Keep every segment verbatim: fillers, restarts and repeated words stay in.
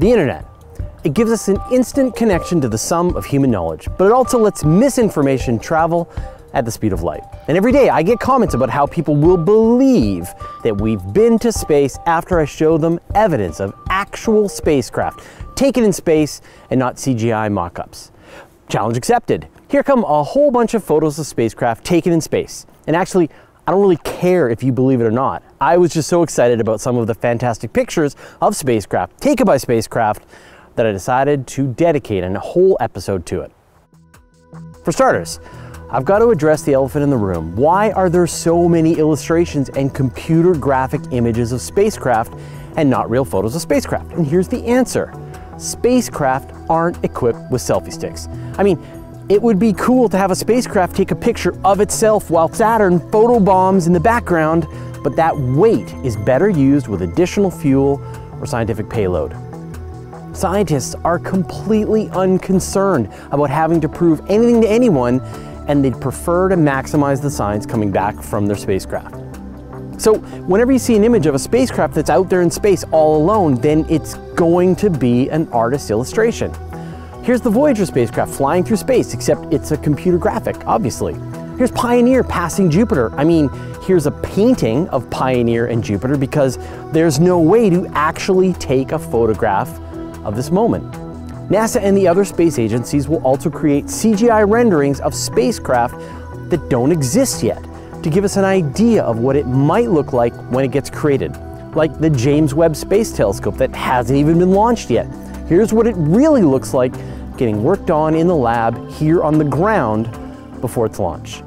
The internet. It gives us an instant connection to the sum of human knowledge, but it also lets misinformation travel at the speed of light. And every day I get comments about how people will believe that we've been to space after I show them evidence of actual spacecraft taken in space and not C G I mock-ups. Challenge accepted. Here come a whole bunch of photos of spacecraft taken in space. And actually, I don't really care if you believe it or not. I was just so excited about some of the fantastic pictures of spacecraft taken by spacecraft that I decided to dedicate a whole episode to it. For starters, I've got to address the elephant in the room. Why are there so many illustrations and computer graphic images of spacecraft and not real photos of spacecraft? And here's the answer. Spacecraft aren't equipped with selfie sticks. I mean, it would be cool to have a spacecraft take a picture of itself while Saturn photobombs in the background, but that weight is better used with additional fuel or scientific payload. Scientists are completely unconcerned about having to prove anything to anyone, and they'd prefer to maximize the science coming back from their spacecraft. So whenever you see an image of a spacecraft that's out there in space all alone, then it's going to be an artist's illustration. Here's the Voyager spacecraft flying through space, except it's a computer graphic, obviously. Here's Pioneer passing Jupiter. I mean, here's a painting of Pioneer and Jupiter because there's no way to actually take a photograph of this moment. NASA and the other space agencies will also create C G I renderings of spacecraft that don't exist yet to give us an idea of what it might look like when it gets created, like the James Webb Space Telescope that hasn't even been launched yet. Here's what it really looks like getting worked on in the lab here on the ground before its launch.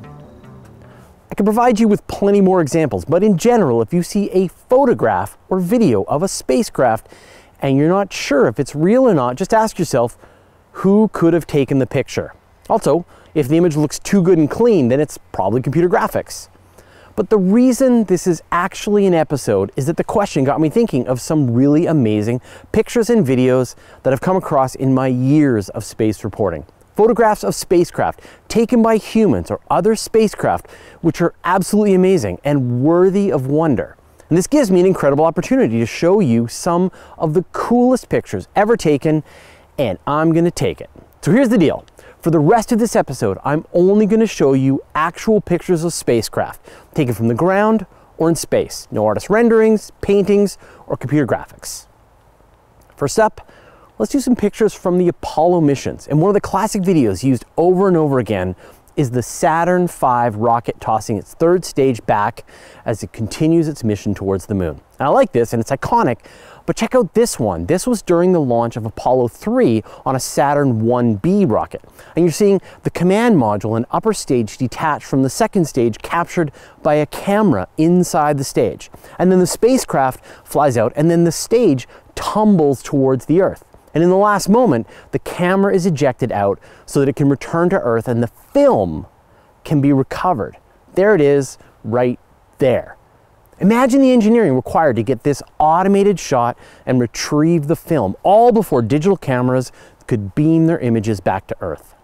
I can provide you with plenty more examples, but in general, if you see a photograph or video of a spacecraft and you're not sure if it's real or not, just ask yourself, who could have taken the picture? Also, if the image looks too good and clean, then it's probably computer graphics. But the reason this is actually an episode is that the question got me thinking of some really amazing pictures and videos that I've come across in my years of space reporting. Photographs of spacecraft taken by humans or other spacecraft, which are absolutely amazing and worthy of wonder. And this gives me an incredible opportunity to show you some of the coolest pictures ever taken, and I'm gonna take it. So here's the deal. For the rest of this episode, I'm only gonna show you actual pictures of spacecraft taken from the ground or in space. No artist renderings, paintings, or computer graphics. First up, let's do some pictures from the Apollo missions. And one of the classic videos used over and over again is the Saturn five rocket tossing its third stage back as it continues its mission towards the moon. And I like this, and it's iconic, but check out this one. This was during the launch of Apollo three on a Saturn one B rocket. And you're seeing the command module and upper stage detached from the second stage, captured by a camera inside the stage. And then the spacecraft flies out, and then the stage tumbles towards the Earth. And in the last moment, the camera is ejected out so that it can return to Earth and the film can be recovered. There it is, right there. Imagine the engineering required to get this automated shot and retrieve the film, all before digital cameras could beam their images back to Earth.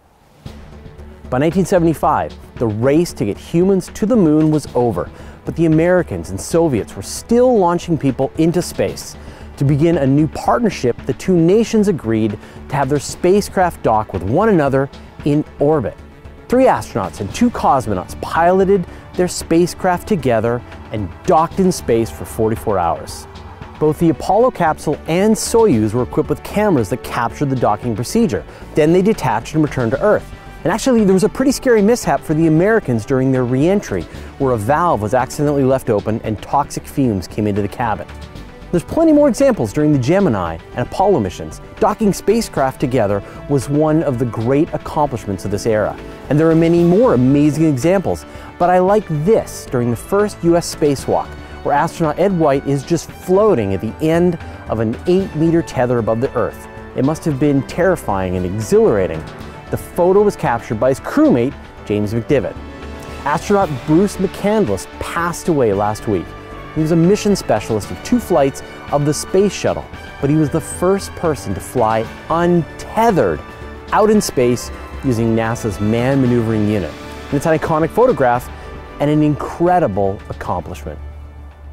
By nineteen seventy-five, the race to get humans to the moon was over, but the Americans and Soviets were still launching people into space. To begin a new partnership, the two nations agreed to have their spacecraft dock with one another in orbit. Three astronauts and two cosmonauts piloted their spacecraft together and docked in space for forty-four hours. Both the Apollo capsule and Soyuz were equipped with cameras that captured the docking procedure. Then they detached and returned to Earth. And actually, there was a pretty scary mishap for the Americans during their re-entry, where a valve was accidentally left open and toxic fumes came into the cabin. There's plenty more examples during the Gemini and Apollo missions. Docking spacecraft together was one of the great accomplishments of this era. And there are many more amazing examples, but I like this during the first U S spacewalk, where astronaut Ed White is just floating at the end of an eight meter tether above the Earth. It must have been terrifying and exhilarating. The photo was captured by his crewmate, James McDivitt. Astronaut Bruce McCandless passed away last week. He was a mission specialist of two flights of the space shuttle, but he was the first person to fly untethered out in space using NASA's Manned Maneuvering Unit. And it's an iconic photograph and an incredible accomplishment.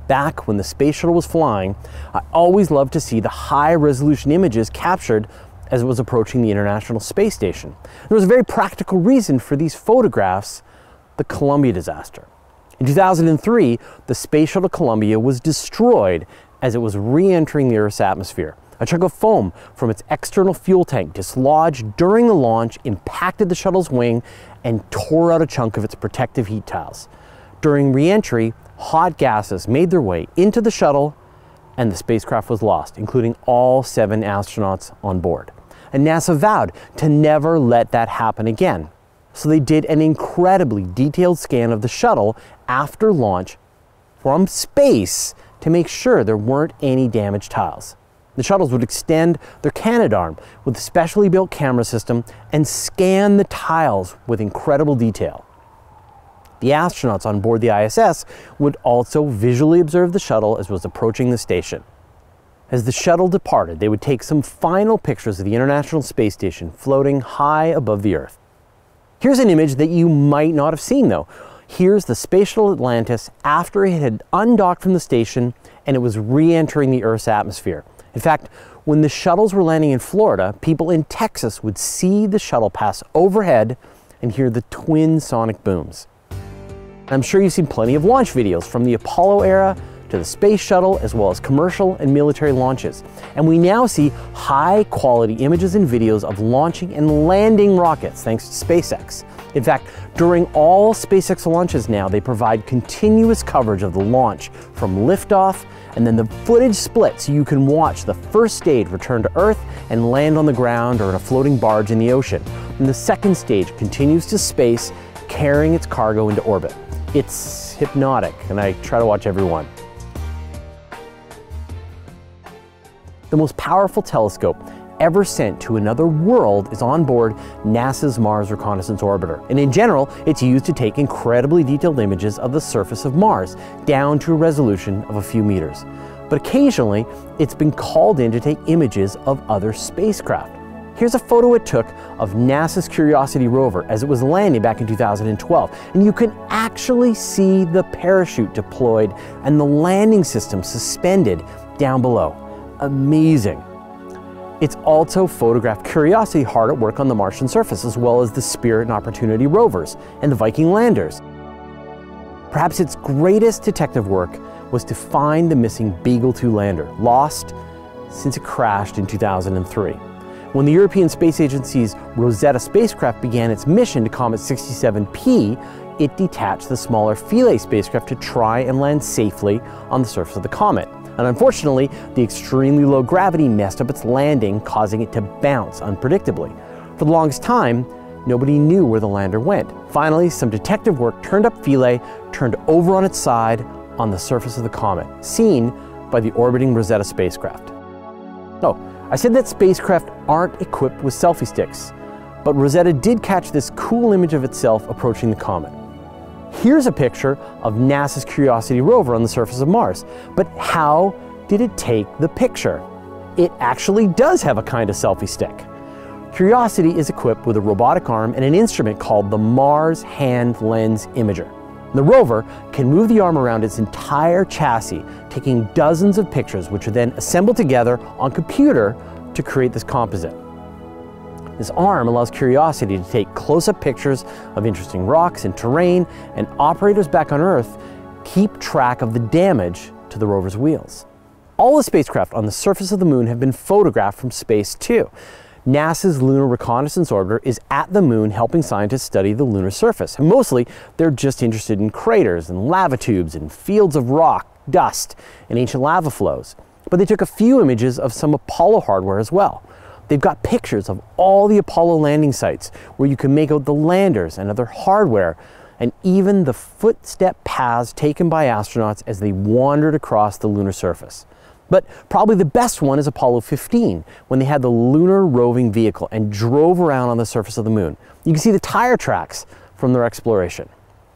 Back when the space shuttle was flying, I always loved to see the high-resolution images captured as it was approaching the International Space Station. There was a very practical reason for these photographs: the Columbia disaster. In two thousand three, the Space Shuttle Columbia was destroyed as it was re-entering the Earth's atmosphere. A chunk of foam from its external fuel tank dislodged during the launch impacted the shuttle's wing and tore out a chunk of its protective heat tiles. During re-entry, hot gases made their way into the shuttle and the spacecraft was lost, including all seven astronauts on board. And NASA vowed to never let that happen again. So they did an incredibly detailed scan of the shuttle after launch from space to make sure there weren't any damaged tiles. The shuttles would extend their Canadarm with a specially built camera system and scan the tiles with incredible detail. The astronauts on board the I S S would also visually observe the shuttle as it was approaching the station. As the shuttle departed, they would take some final pictures of the International Space Station floating high above the Earth. Here's an image that you might not have seen though. Here's the Space Shuttle Atlantis after it had undocked from the station and it was re-entering the Earth's atmosphere. In fact, when the shuttles were landing in Florida, people in Texas would see the shuttle pass overhead and hear the twin sonic booms. I'm sure you've seen plenty of launch videos from the Apollo era to the space shuttle, as well as commercial and military launches. And we now see high quality images and videos of launching and landing rockets thanks to SpaceX. In fact, during all SpaceX launches now, they provide continuous coverage of the launch from liftoff, and then the footage splits so you can watch the first stage return to Earth and land on the ground or in a floating barge in the ocean. And the second stage continues to space, carrying its cargo into orbit. It's hypnotic, and I try to watch every one. The most powerful telescope ever sent to another world is on board NASA's Mars Reconnaissance Orbiter. And in general, it's used to take incredibly detailed images of the surface of Mars, down to a resolution of a few meters. But occasionally, it's been called in to take images of other spacecraft. Here's a photo it took of NASA's Curiosity rover as it was landing back in two thousand twelve. And you can actually see the parachute deployed and the landing system suspended down below. Amazing. It's also photographed Curiosity hard at work on the Martian surface, as well as the Spirit and Opportunity rovers and the Viking landers. Perhaps its greatest detective work was to find the missing Beagle two lander, lost since it crashed in two thousand three. When the European Space Agency's Rosetta spacecraft began its mission to Comet sixty-seven P, it detached the smaller Philae spacecraft to try and land safely on the surface of the comet. And unfortunately, the extremely low gravity messed up its landing, causing it to bounce unpredictably. For the longest time, nobody knew where the lander went. Finally, some detective work turned up Philae, turned over on its side on the surface of the comet, seen by the orbiting Rosetta spacecraft. Oh, I said that spacecraft aren't equipped with selfie sticks, but Rosetta did catch this cool image of itself approaching the comet. Here's a picture of NASA's Curiosity rover on the surface of Mars. But how did it take the picture? It actually does have a kind of selfie stick. Curiosity is equipped with a robotic arm and an instrument called the Mars Hand Lens Imager. The rover can move the arm around its entire chassis, taking dozens of pictures, which are then assembled together on computer to create this composite. This arm allows Curiosity to take close-up pictures of interesting rocks and terrain, and operators back on Earth keep track of the damage to the rover's wheels. All the spacecraft on the surface of the moon have been photographed from space too. NASA's Lunar Reconnaissance Orbiter is at the moon helping scientists study the lunar surface. And mostly, they're just interested in craters and lava tubes and fields of rock, dust, and ancient lava flows. But they took a few images of some Apollo hardware as well. They've got pictures of all the Apollo landing sites where you can make out the landers and other hardware, and even the footstep paths taken by astronauts as they wandered across the lunar surface. But probably the best one is Apollo fifteen, when they had the lunar roving vehicle and drove around on the surface of the moon. You can see the tire tracks from their exploration.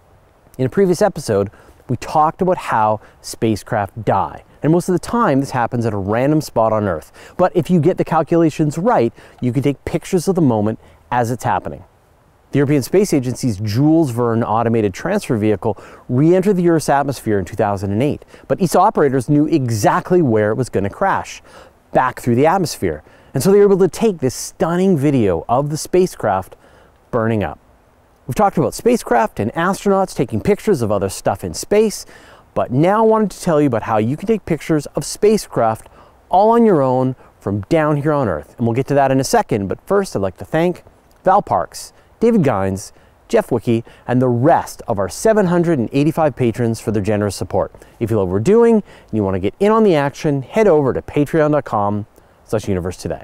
In a previous episode, we talked about how spacecraft die. And most of the time, this happens at a random spot on Earth. But if you get the calculations right, you can take pictures of the moment as it's happening. The European Space Agency's Jules Verne automated transfer vehicle re-entered the Earth's atmosphere in two thousand eight, but its operators knew exactly where it was going to crash, back through the atmosphere. And so they were able to take this stunning video of the spacecraft burning up. We've talked about spacecraft and astronauts taking pictures of other stuff in space, but now I wanted to tell you about how you can take pictures of spacecraft all on your own from down here on Earth. And we'll get to that in a second, but first I'd like to thank Val Parks, David Gines, Jeff Wicke, and the rest of our seven hundred eighty-five patrons for their generous support. If you love what we're doing and you want to get in on the action, head over to patreon dot com slash universe today.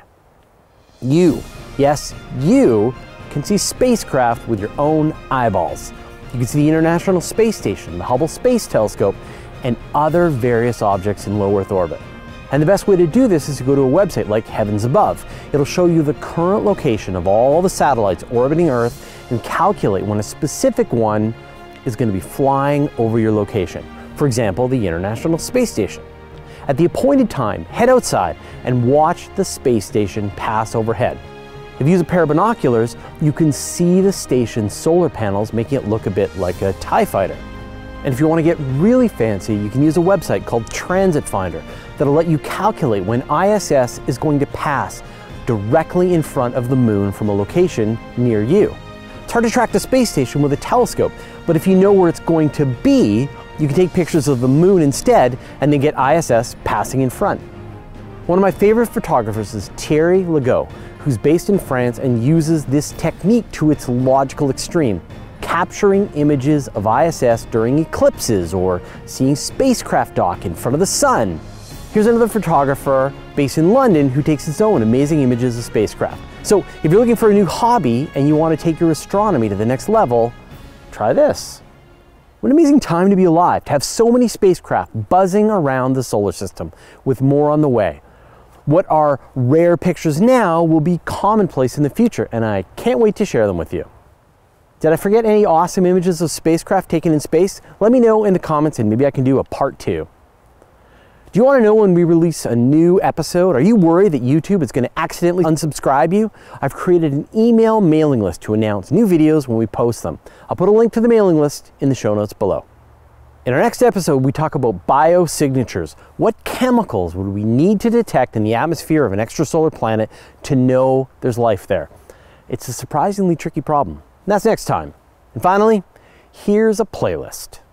You, yes, you can see spacecraft with your own eyeballs. You can see the International Space Station, the Hubble Space Telescope, and other various objects in low Earth orbit. And the best way to do this is to go to a website like Heavens Above. It'll show you the current location of all the satellites orbiting Earth and calculate when a specific one is going to be flying over your location. For example, the International Space Station. At the appointed time, head outside and watch the space station pass overhead. If you use a pair of binoculars, you can see the station's solar panels, making it look a bit like a TIE fighter. And if you want to get really fancy, you can use a website called Transit Finder that'll let you calculate when I S S is going to pass directly in front of the moon from a location near you. It's hard to track the space station with a telescope, but if you know where it's going to be, you can take pictures of the moon instead and then get I S S passing in front. One of my favorite photographers is Thierry Legault, who's based in France and uses this technique to its logical extreme, capturing images of I S S during eclipses or seeing spacecraft dock in front of the sun. Here's another photographer based in London who takes his own amazing images of spacecraft. So if you're looking for a new hobby and you want to take your astronomy to the next level, try this. What an amazing time to be alive, to have so many spacecraft buzzing around the solar system, with more on the way. What are rare pictures now will be commonplace in the future, and I can't wait to share them with you. Did I forget any awesome images of spacecraft taken in space? Let me know in the comments and maybe I can do a part two. Do you want to know when we release a new episode? Are you worried that YouTube is going to accidentally unsubscribe you? I've created an email mailing list to announce new videos when we post them. I'll put a link to the mailing list in the show notes below. In our next episode, we talk about biosignatures. What chemicals would we need to detect in the atmosphere of an extrasolar planet to know there's life there? It's a surprisingly tricky problem. And that's next time. And finally, here's a playlist.